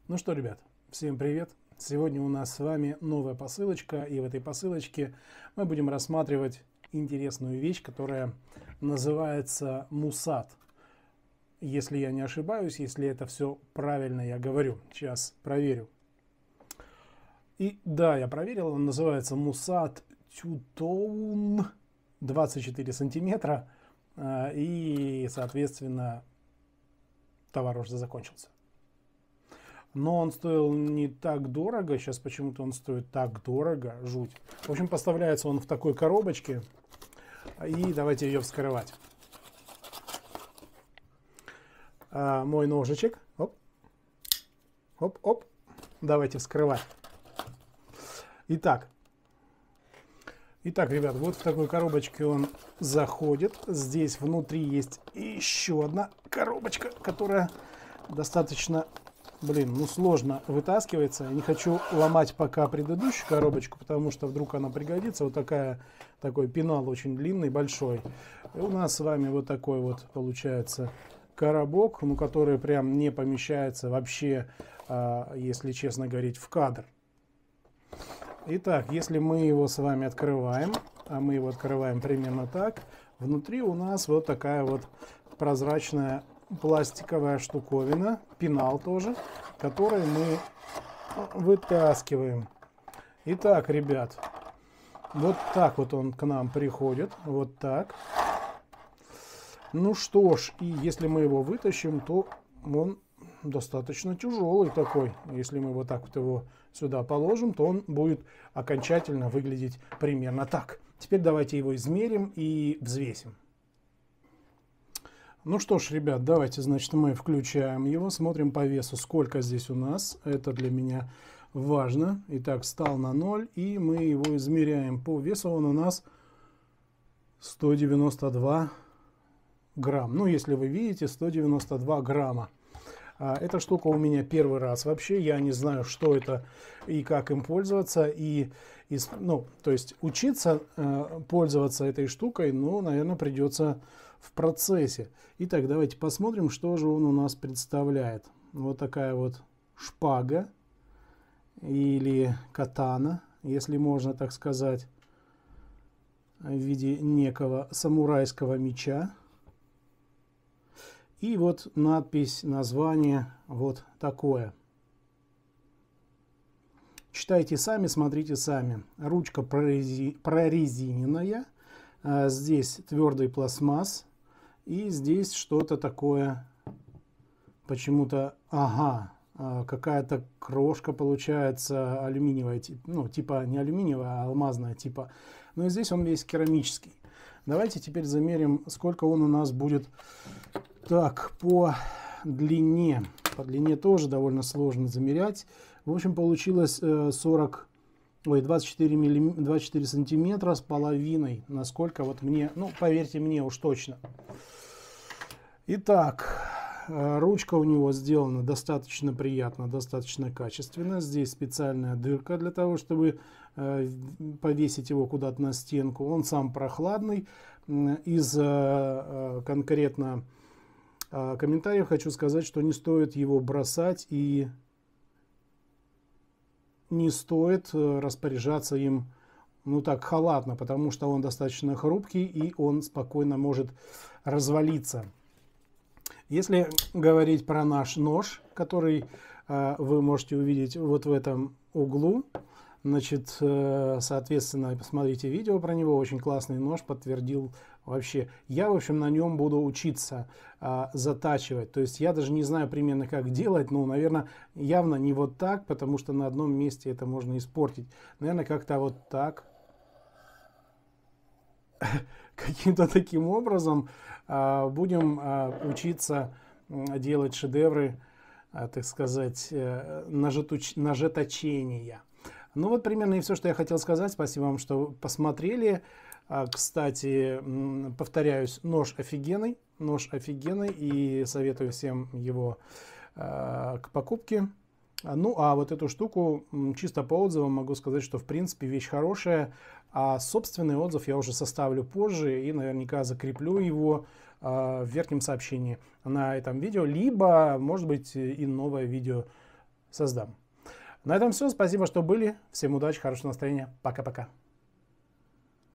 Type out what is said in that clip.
Ну что, ребят, всем привет! Сегодня у нас с вами новая посылочка, и в этой посылочке мы будем рассматривать интересную вещь, которая называется мусат. Если я не ошибаюсь, если это все правильно я говорю. Сейчас проверю. И да, я проверил, он называется мусат Тютоун 24 сантиметра. И, соответственно, товар уже закончился. Но он стоил не так дорого. Сейчас почему-то он стоит так дорого. Жуть. В общем, поставляется он в такой коробочке. И давайте ее вскрывать. Мой ножичек. Оп. Оп, оп. Давайте вскрывать. Итак, ребят, вот в такой коробочке он заходит. Здесь внутри есть еще одна коробочка, которая достаточно... сложно вытаскивается. Я не хочу ломать пока предыдущую коробочку, потому что вдруг она пригодится. Вот такой пенал очень длинный, большой. И у нас с вами вот такой вот получается коробок, который прям не помещается вообще, если честно говорить, в кадр. Итак, если мы его с вами открываем, а мы его открываем примерно так, внутри у нас вот такая вот прозрачная пластиковая штуковина, пенал тоже, который мы вытаскиваем. Итак, ребят, вот так вот он к нам приходит, вот так. Ну что ж, и если мы его вытащим, то он достаточно тяжелый такой. Если мы вот так вот его сюда положим, то он будет окончательно выглядеть примерно так. Теперь давайте его измерим и взвесим. Ну что ж, ребят, давайте, значит, мы включаем его, смотрим по весу, сколько здесь у нас. Это для меня важно. Итак, встал на 0, и мы его измеряем. По весу он у нас 192 грамм. Ну, если вы видите, 192 грамма. Эта штука у меня первый раз вообще. Я не знаю, что это и как им пользоваться. То есть учиться пользоваться этой штукой, наверное, придется в процессе. Итак, давайте посмотрим, что же он у нас представляет. Вот такая вот шпага или катана, если можно так сказать, в виде некого самурайского меча. И вот надпись, название вот такое. Читайте сами, смотрите сами. Ручка прорезиненная. Здесь твердый пластмасс. И здесь что-то такое, почему-то, какая-то крошка получается алюминиевая, типа не алюминиевая, а алмазная типа. Но и здесь он весь керамический. Давайте теперь замерим, сколько он у нас будет. Так, по длине. По длине тоже довольно сложно замерять. В общем, получилось 24 сантиметра с половиной. Насколько вот мне, поверьте мне уж точно. Итак, ручка у него сделана достаточно приятно, достаточно качественно. Здесь специальная дырка для того, чтобы повесить его куда-то на стенку. Он сам прохладный. Из конкретно комментариев хочу сказать, что не стоит его бросать и не стоит распоряжаться им так халатно, потому что он достаточно хрупкий и он спокойно может развалиться. Если говорить про наш нож, который вы можете увидеть вот в этом углу, значит, соответственно, посмотрите видео про него, очень классный нож, подтвердил вообще. Я, в общем, на нем буду учиться затачивать, то есть я даже не знаю примерно как делать, наверное, явно не вот так, потому что на одном месте это можно испортить. Наверное, как-то вот так. Каким-то таким образом будем учиться делать шедевры, так сказать, ножеточения. Вот примерно и все, что я хотел сказать. Спасибо вам, что посмотрели. Кстати, повторяюсь, нож офигенный, и советую всем его к покупке. А вот эту штуку чисто по отзывам могу сказать, что в принципе вещь хорошая. А собственный отзыв я уже составлю позже и наверняка закреплю его в верхнем сообщении на этом видео. Либо, может быть, и новое видео создам. На этом все. Спасибо, что были. Всем удачи, хорошего настроения. Пока-пока.